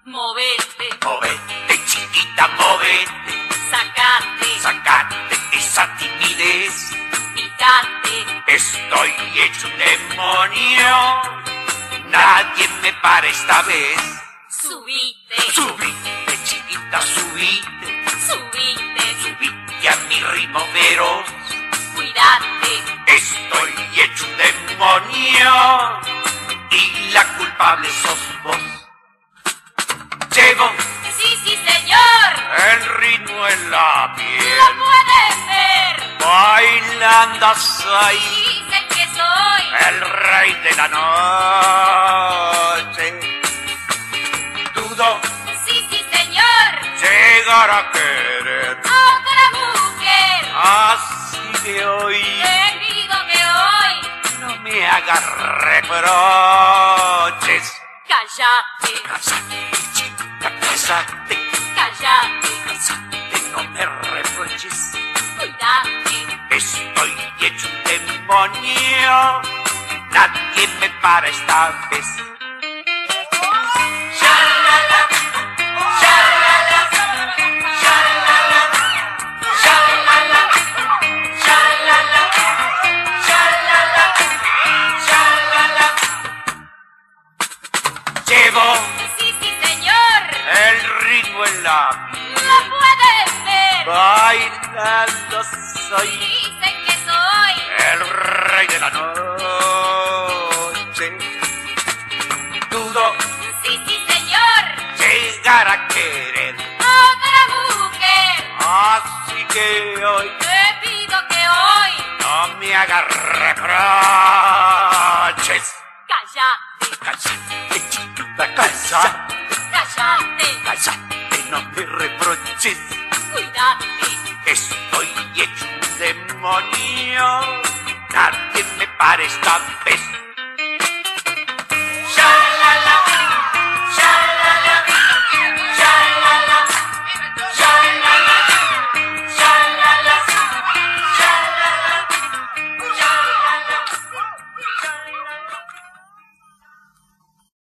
Movete, Movete, chiquita, movete. sacate, Sacate esa timidez. picate, Estoy hecho un demonio. Nadie me para esta vez. subite, Subite, chiquita, subite. subite, Subite a mi ritmo feroz. cuidate, Estoy hecho un demonio. Y la culpable sos vos. Llevo sí señor, el ritmo en la piel. lo pueden ver, Bailando soy dicen que soy, el rey de la noche. Dudo sí señor, llegar a querer. a otra mujer, Así que hoy te pido que hoy, no me hagas reproches. callate, Cásate, chiquita, cásate. callate, Cásate, no me reproches. cuidate, Estoy hecho un demonio. Nadie me para esta vez. Shalala, shalala, shalala, shalala, shalala, shalala, shalala. Llevo sí señor, el ritmo en la piel. lo pueden ver, Bailando soy dicen que soy, el rey de la noche. Dudo sí señor, llegar a querer. otra mujer, Así que hoy te pido que hoy, no me hagas reproches. callate, Cállate, chiquita, cállate. callate, Cállate, no me reproches. cuidate, Estoy hecho un demonio. Nadie me para esta vez.